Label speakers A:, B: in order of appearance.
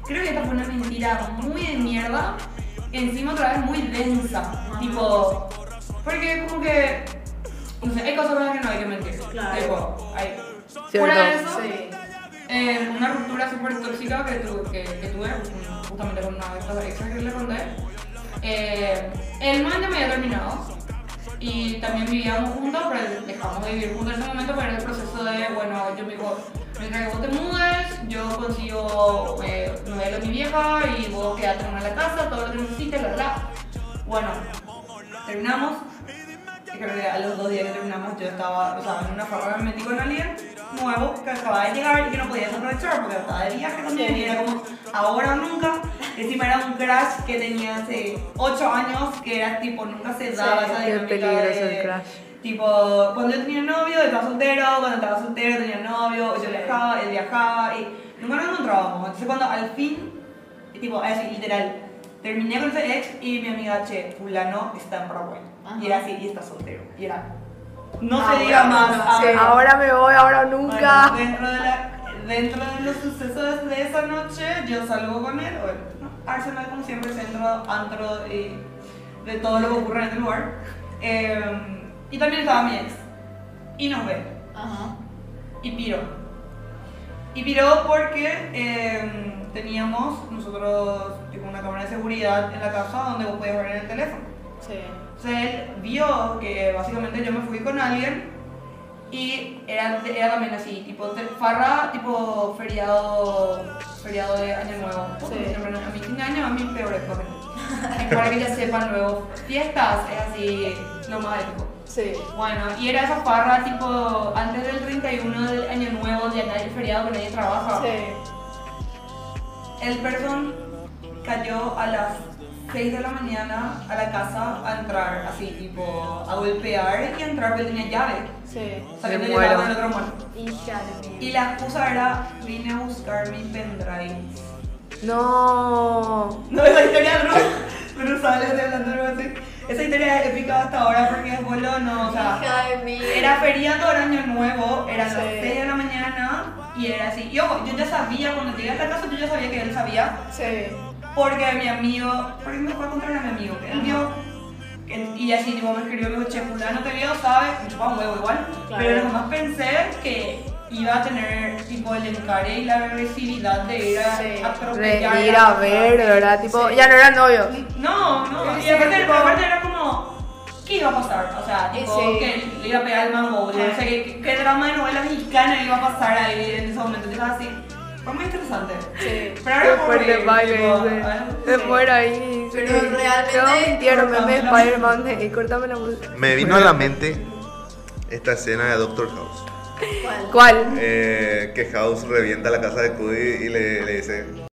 A: creo que esta fue una mentira muy de mierda, encima otra vez muy densa, tipo, porque como que, no sé, hay cosas con las que no hay que mentir,
B: Claro.
A: tipo, hay.
C: Cierto.
A: Fuera de eso,
B: Sí.
A: una ruptura súper tóxica que tuve, justamente con una de estas exas que le conté, el man ya me había terminado. Y también vivíamos juntos, pero dejamos de vivir juntos en ese momento, pero era el proceso de, bueno, yo me digo, mientras que vos te mudes, yo consigo novela a mi vieja y vos quedate en la casa, todo lo que necesites, Bueno, terminamos. Y creo que a los 2 días que terminamos yo estaba, o sea, en una farra me metí con alguien nuevo que acababa de llegar y que no podía aprovechar porque estaba de viaje también y era como ahora o nunca. Encima era un crush que tenía hace 8 años que era tipo, nunca se daba esa
C: Qué
A: dinámica
C: peligroso
A: de,
C: el crush.
A: tipo, cuando yo tenía novio, estaba soltero, cuando estaba soltero tenía novio, yo viajaba, él viajaba y nunca nos encontrábamos. Entonces cuando al fin, tipo, así literal, terminé con ese ex y mi amiga, che, fulano está en Paraguay.
B: Ajá.
A: Y era así, y está soltero. Y era, no
B: Ahora
A: se diga más.
B: nunca.
A: a ver.
C: Ahora me voy, ahora
A: Bueno,
C: nunca.
A: dentro de los sucesos de esa noche, yo salgo con él, bueno, Arsenal como siempre, centro, antro y de todo lo que ocurre en este lugar. Y también estaba mi ex. Y nos ve.
B: Ajá.
A: Y piró. Y piró porque teníamos nosotros tipo, una cámara de seguridad en la casa donde vos podías ver en el teléfono.
B: Sí.
A: Entonces él vio que básicamente yo me fui con alguien y era también así, tipo farra, tipo feriado de Año Nuevo.
B: Sí.
A: A mi fin de año, a mí peor es para que ya sepan luego, fiestas es así lo más épico.
B: Sí.
A: Bueno, y era esa farra tipo antes del 31 del Año Nuevo, ya nadie feriado, que nadie trabaja.
B: Sí.
A: El person cayó a las 6 de la mañana a la casa a entrar, así, tipo, a golpear y a entrar porque tenía llave.
B: Sí.
A: Sabiendo
C: Me
A: que estaba
C: muero.
A: con el otro mano.
B: Hija de mí.
A: Y la excusa era, vine a buscar mi pendrive.
C: No.
A: No, esa historia no sale de hablando de algo así. Esa historia es épica hasta ahora porque es vuelo, no, o sea,
B: Hija de mí.
A: era feriado del Año Nuevo, eran las
B: Sí.
A: 6 de la mañana y era así. Y ojo, yo ya sabía, cuando llegué a esta casa, yo ya sabía que él sabía.
B: Sí.
A: Porque mi amigo, porque me fue a contar a mi amigo, que él vio, y así tipo me escribió, me dijo, che, fulano te vio, ¿sabes? Me chupaba un huevo igual,
B: Claro.
A: pero jamás pensé que iba a tener tipo el encare y la agresividad de ir a
B: Sí.
A: atropellar.
C: De ir a ver, ¿verdad? Tipo,
B: Sí.
C: ya no eran novios.
A: No,
B: Sí,
A: y aparte,
B: tipo-
A: aparte era como, ¿qué iba a pasar? O sea, tipo,
B: Sí.
A: que le iba a pegar el mango, yo no sé qué drama de novela mexicana iba a pasar ahí en ese momento, entonces así, fue muy interesante.
B: Sí.
A: Pero ahora
C: Qué
A: puedo
C: fuerte
A: reír,
C: baile,
A: tipo,
C: dice.
A: ah,
C: Se
A: sí.
C: muere ahí.
B: Pero
C: sí.
B: realmente-
C: No mintieron, meme de
A: Cortame la
C: Spider-Man. Y cortame la música.
D: Me vino a la mente esta escena de Doctor House.
B: ¿Cuál?
C: ¿Cuál?
D: Que House revienta la casa de Cody y le dice,